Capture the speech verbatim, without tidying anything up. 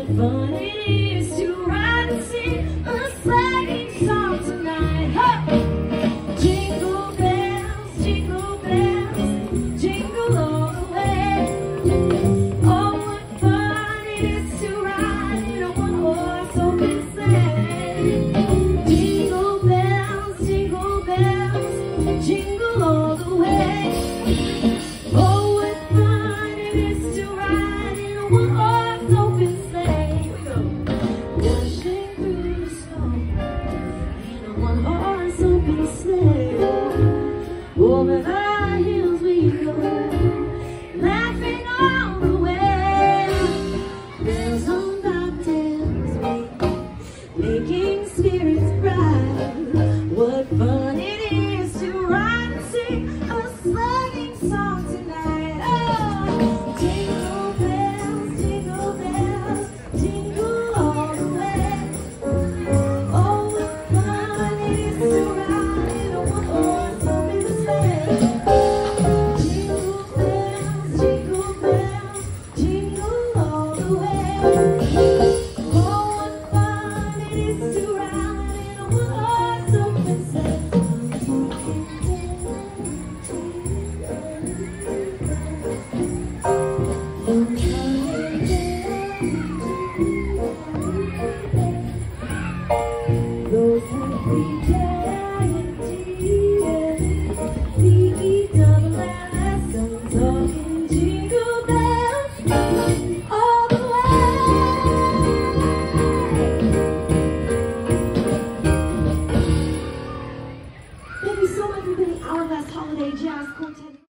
fun it is to ride and sing a sliding song tonight. Ho! Jingle bells, jingle bells, jingle all the way. Oh, what fun it is to ride in a one-horse open sleigh. Jingle bells, jingle bells, jingle all the way. Oh, what fun it is to ride in a one-horse open sleigh. Dashing through the snow in a one-horse open sleigh. Over the hills we go, laughing all the way. Bells on bobtails ring, making spirits bright. What fun it is to ride and sing a sliding song tonight. Oh, jingle bells, jingle bells, jingle all the way. Oh, what fun it is to ride in a one-horse open sleigh. Jingle bells, jingle bells, jingle all the way. Oh, what fun it is to ride in a one-horse open sleigh. Those happy days.